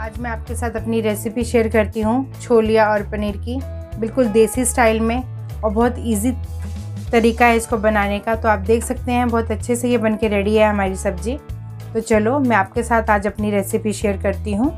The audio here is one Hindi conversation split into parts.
आज मैं आपके साथ अपनी रेसिपी शेयर करती हूँ छोलिया और पनीर की, बिल्कुल देसी स्टाइल में और बहुत इजी तरीका है इसको बनाने का। तो आप देख सकते हैं बहुत अच्छे से ये बन के रेडी है हमारी सब्जी। तो चलो मैं आपके साथ आज अपनी रेसिपी शेयर करती हूँ।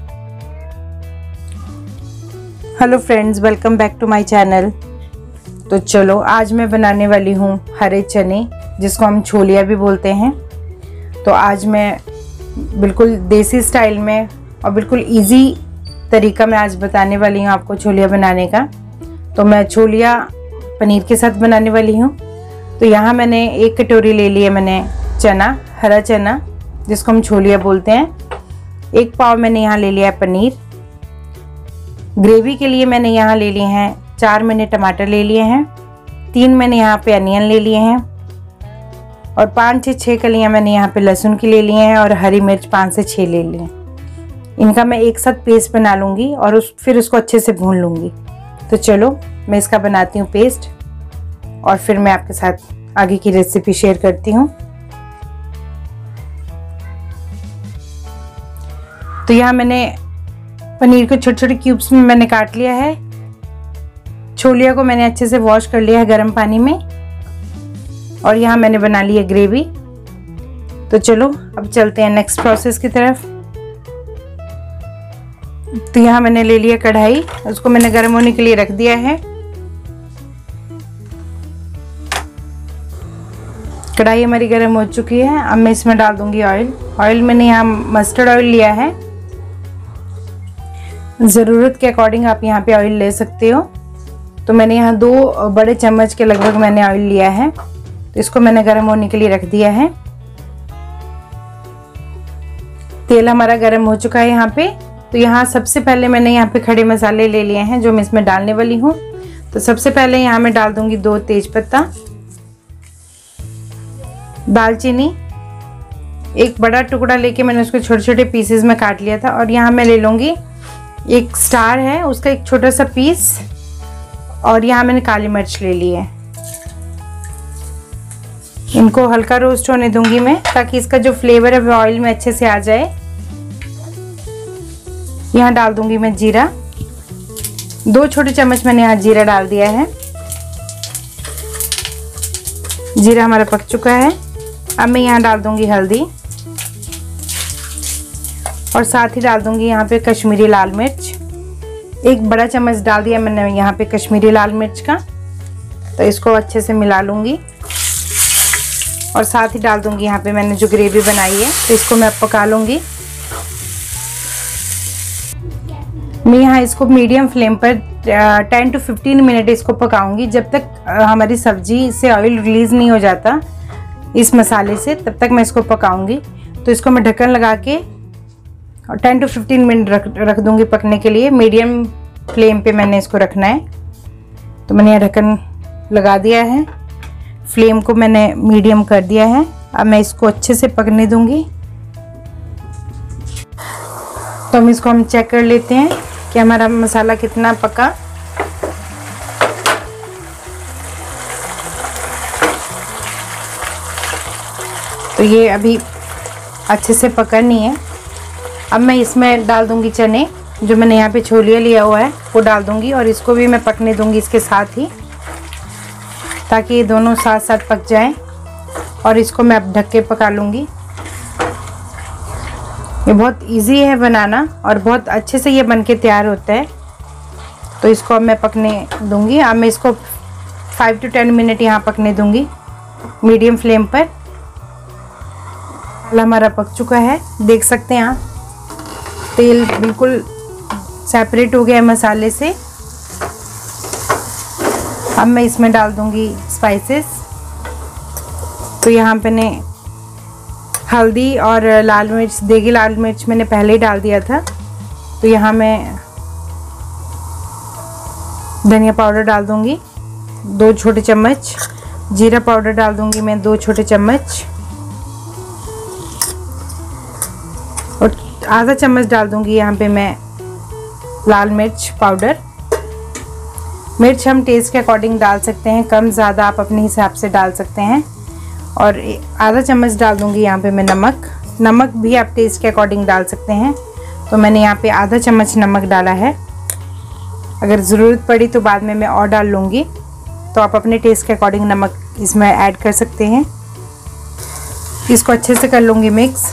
Hello friends, welcome back to my channel. तो चलो आज मैं बनाने वाली हूँ हरे चने, जिसको हम छोलिया भी बोलते हैं। तो आज मैं बिल्कुल देसी स्टाइल में और बिल्कुल इजी तरीका मैं आज बताने वाली हूँ आपको छोलिया बनाने का। तो मैं छोलिया पनीर के साथ बनाने वाली हूँ। तो यहाँ मैंने 1 कटोरी ले ली है मैंने चना, हरा चना जिसको हम छोलिया बोलते हैं। 1 पाव मैंने यहाँ ले लिया है पनीर। ग्रेवी के लिए मैंने यहाँ ले लिए हैं 4 मैंने टमाटर ले लिए हैं, 3 मैंने यहाँ पे अनियन ले लिए हैं और 5 से 6 कलियाँ मैंने यहाँ पे लहसुन की ले लिए हैं और हरी मिर्च 5 से 6 ले लिए। इनका मैं एक साथ पेस्ट बना लूँगी और फिर उसको अच्छे से भून लूँगी। तो चलो मैं इसका बनाती हूँ पेस्ट और फिर मैं आपके साथ आगे की रेसिपी शेयर करती हूँ। तो यहाँ मैंने पनीर को छोटे छोटे क्यूब्स में मैंने काट लिया है। छोलिया को मैंने अच्छे से वॉश कर लिया है गर्म पानी में और यहाँ मैंने बना ली है ग्रेवी। तो चलो अब चलते हैं नेक्स्ट प्रोसेस की तरफ। तो यहाँ मैंने ले लिया कढ़ाई, उसको मैंने गर्म होने के लिए रख दिया है। कढ़ाई हमारी गर्म हो चुकी है। अब मैं इसमें डाल दूंगी ऑयल मैंने यहाँ मस्टर्ड ऑयल लिया है। ज़रूरत के अकॉर्डिंग आप यहाँ पे ऑयल ले सकते हो। तो मैंने यहाँ 2 बड़े चम्मच के लगभग मैंने ऑयल लिया है। तो इसको मैंने गर्म होने के लिए रख दिया है। तेल हमारा गर्म हो चुका है यहाँ पे। तो यहाँ सबसे पहले मैंने यहाँ पे खड़े मसाले ले लिए हैं जो मैं इसमें डालने वाली हूँ। तो सबसे पहले यहाँ मैं डाल दूंगी 2 तेजपत्ता, दालचीनी 1 बड़ा टुकड़ा लेके मैंने उसको छोटे छोटे पीसेस में काट लिया था। और यहाँ मैं ले लूँगी 1 स्टार है उसका 1 छोटा सा पीस और यहाँ मैंने काली मिर्च ले ली है। इनको हल्का रोस्ट होने दूंगी मैं ताकि इसका जो फ्लेवर है वो ऑयल में अच्छे से आ जाए। यहाँ डाल दूंगी मैं जीरा, 2 छोटे चम्मच मैंने यहाँ जीरा डाल दिया है। जीरा हमारा पक चुका है। अब मैं यहाँ डाल दूंगी हल्दी और साथ ही डाल दूंगी यहाँ पे कश्मीरी लाल मिर्च। 1 बड़ा चम्मच डाल दिया मैंने यहाँ पे कश्मीरी लाल मिर्च का। तो इसको अच्छे से मिला लूँगी और साथ ही डाल दूंगी यहाँ पे मैंने जो ग्रेवी बनाई है। तो इसको मैं अब पका लूँगी। मैं यहाँ इसको मीडियम फ्लेम पर 10 to 15 मिनट इसको पकाऊंगी। जब तक हमारी सब्जी से ऑयल रिलीज़ नहीं हो जाता इस मसाले से, तब तक मैं इसको पकाऊंगी। तो इसको मैं ढक्कन लगा के और 10 to 15 मिनट रख दूंगी पकने के लिए। मीडियम फ्लेम पे मैंने इसको रखना है। तो मैंने यहाँ ढक्कन लगा दिया है, फ्लेम को मैंने मीडियम कर दिया है। अब मैं इसको अच्छे से पकने दूंगी। तो हम चेक कर लेते हैं कि हमारा मसाला कितना पका। तो ये अभी अच्छे से पका नहीं है। अब मैं इसमें डाल दूंगी चने, जो मैंने यहाँ पे छोलिया लिया हुआ है वो डाल दूंगी और इसको भी मैं पकने दूंगी इसके साथ ही, ताकि ये दोनों साथ साथ पक जाएं। और इसको मैं अब ढक के पका लूँगी। ये बहुत इजी है बनाना और बहुत अच्छे से ये बनके तैयार होता है। तो इसको अब मैं पकने दूंगी। अब मैं इसको 5 to 10 मिनट यहाँ पकने दूंगी मीडियम फ्लेम पर। हमारा पक चुका है, देख सकते हैं आप तेल बिल्कुल सेपरेट हो गया है मसाले से। अब मैं इसमें डाल दूंगी स्पाइसेस। तो यहाँ पे ने हल्दी और लाल मिर्च, देगी लाल मिर्च मैंने पहले ही डाल दिया था। तो यहाँ मैं धनिया पाउडर डाल दूंगी 2 छोटे चम्मच, जीरा पाउडर डाल दूंगी मैं 2 छोटे चम्मच और आधा चम्मच डाल दूंगी यहाँ पे मैं लाल मिर्च पाउडर। मिर्च हम टेस्ट के अकॉर्डिंग डाल सकते हैं, कम ज़्यादा आप अपने हिसाब से डाल सकते हैं। और आधा चम्मच डाल दूंगी यहाँ पे मैं नमक भी आप टेस्ट के अकॉर्डिंग डाल सकते हैं। तो मैंने यहाँ पे आधा चम्मच नमक डाला है। अगर ज़रूरत पड़ी तो बाद में मैं और डाल लूँगी, तो आप अपने टेस्ट के अकॉर्डिंग नमक इसमें ऐड कर सकते हैं। इसको अच्छे से कर लूँगी मिक्स।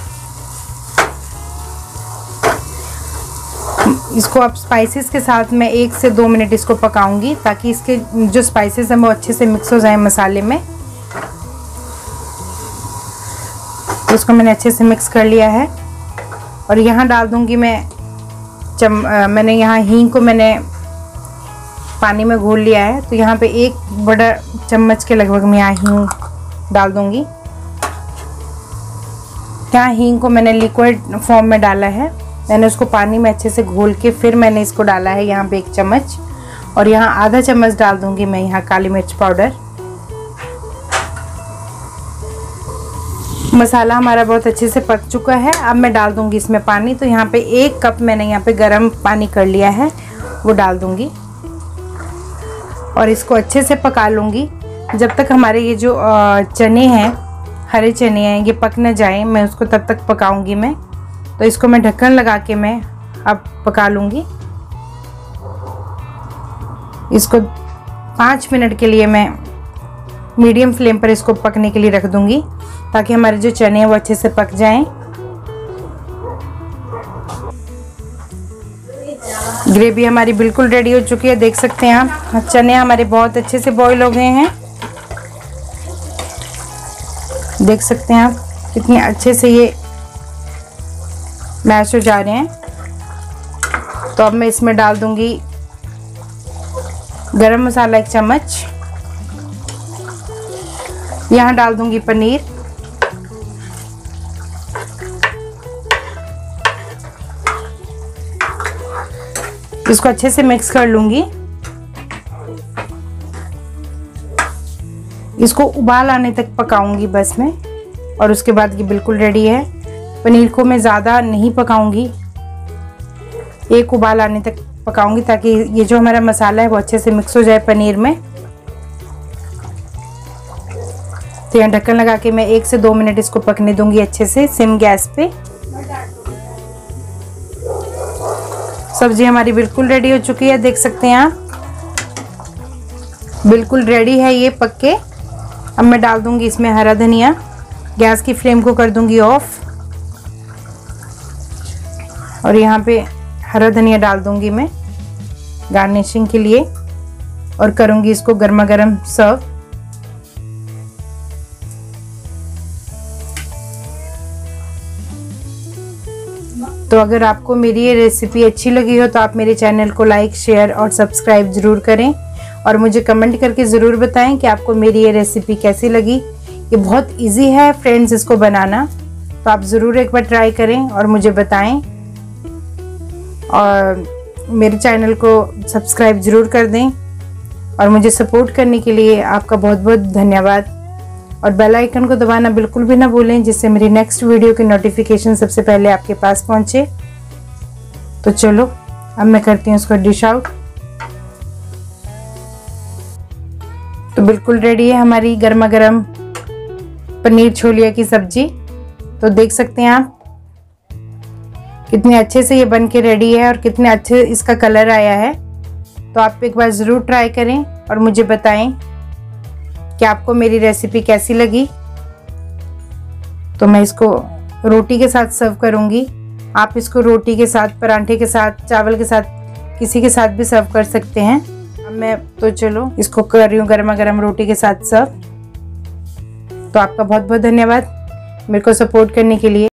इसको अब स्पाइसेस के साथ मैं 1 से 2 मिनट इसको पकाऊंगी, ताकि इसके जो स्पाइसेस हैं वो अच्छे से मिक्स हो जाए मसाले में। तो इसको मैंने अच्छे से मिक्स कर लिया है और यहाँ डाल दूँगी मैं मैंने यहाँ हींग को मैंने पानी में घोल लिया है, तो यहाँ पे 1 बड़ा चम्मच के लगभग मैं यहाँ हींग डाल दूँगी। यहाँ हींग को मैंने लिक्विड फॉर्म में डाला है, मैंने उसको पानी में अच्छे से घोल के फिर मैंने इसको डाला है यहाँ पे 1 चम्मच। और यहाँ आधा चम्मच डाल दूँगी मैं यहाँ काली मिर्च पाउडर। मसाला हमारा बहुत अच्छे से पक चुका है। अब मैं डाल दूँगी इसमें पानी। तो यहाँ पे 1 कप मैंने यहाँ पे गर्म पानी कर लिया है, वो डाल दूँगी और इसको अच्छे से पका लूँगी जब तक हमारे ये जो चने हैं, हरे चने हैं, ये पक न जाए, मैं उसको तब तक पकाऊंगी मैं। तो इसको मैं ढक्कन लगा के मैं अब पका लूँगी। इसको 5 मिनट के लिए मैं मीडियम फ्लेम पर इसको पकने के लिए रख दूँगी, ताकि हमारे जो चने हैं वो अच्छे से पक जाएं। ग्रेवी हमारी बिल्कुल रेडी हो चुकी है, देख सकते हैं आप। चने हमारे बहुत अच्छे से बॉईल हो गए हैं, देख सकते हैं आप कितने अच्छे से ये मैश हो जा रहे हैं। तो अब मैं इसमें डाल दूंगी गरम मसाला 1 चम्मच, यहाँ डाल दूंगी पनीर, इसको अच्छे से मिक्स कर लूँगी। इसको उबाल आने तक पकाऊंगी बस मैं, और उसके बाद ये बिल्कुल रेडी है। पनीर को मैं ज़्यादा नहीं पकाऊंगी, 1 उबाल आने तक पकाऊंगी, ताकि ये जो हमारा मसाला है वो अच्छे से मिक्स हो जाए पनीर में। तो यहाँ ढक्कन लगा के मैं 1 से 2 मिनट इसको पकने दूंगी अच्छे से सिम गैस पे। सब्जी हमारी बिल्कुल रेडी हो चुकी है, देख सकते हैं आप, बिल्कुल रेडी है ये पक के। अब मैं डाल दूंगी इसमें हरा धनिया, गैस की फ्लेम को कर दूंगी ऑफ, और यहाँ पे हरा धनिया डाल दूंगी मैं गार्निशिंग के लिए, और करूंगी इसको गर्मा गर्म सर्व। तो अगर आपको मेरी ये रेसिपी अच्छी लगी हो तो आप मेरे चैनल को लाइक, शेयर और सब्सक्राइब ज़रूर करें, और मुझे कमेंट करके ज़रूर बताएं कि आपको मेरी ये रेसिपी कैसी लगी। ये बहुत इजी है फ्रेंड्स इसको बनाना, तो आप ज़रूर एक बार ट्राई करें और मुझे बताएं। और मेरे चैनल को सब्सक्राइब ज़रूर कर दें, और मुझे सपोर्ट करने के लिए आपका बहुत बहुत धन्यवाद। और बेल आइकन को दबाना बिल्कुल भी ना भूलें, जिससे मेरी नेक्स्ट वीडियो की नोटिफिकेशन सबसे पहले आपके पास पहुंचे। तो चलो अब मैं करती हूँ उसको डिश आउट। तो बिल्कुल रेडी है हमारी गर्मा गर्म पनीर छोलिया की सब्जी। तो देख सकते हैं आप कितने अच्छे से ये बन के रेडी है, और कितने अच्छे इसका कलर आया है। तो आप एक बार ज़रूर ट्राई करें और मुझे बताएं कि आपको मेरी रेसिपी कैसी लगी। तो मैं इसको रोटी के साथ सर्व करूंगी। आप इसको रोटी के साथ, पराठे के साथ, चावल के साथ, किसी के साथ भी सर्व कर सकते हैं। अब मैं तो चलो इसको कर रही हूँ गर्मा गर्म रोटी के साथ सर्व। तो आपका बहुत बहुत धन्यवाद मेरे को सपोर्ट करने के लिए।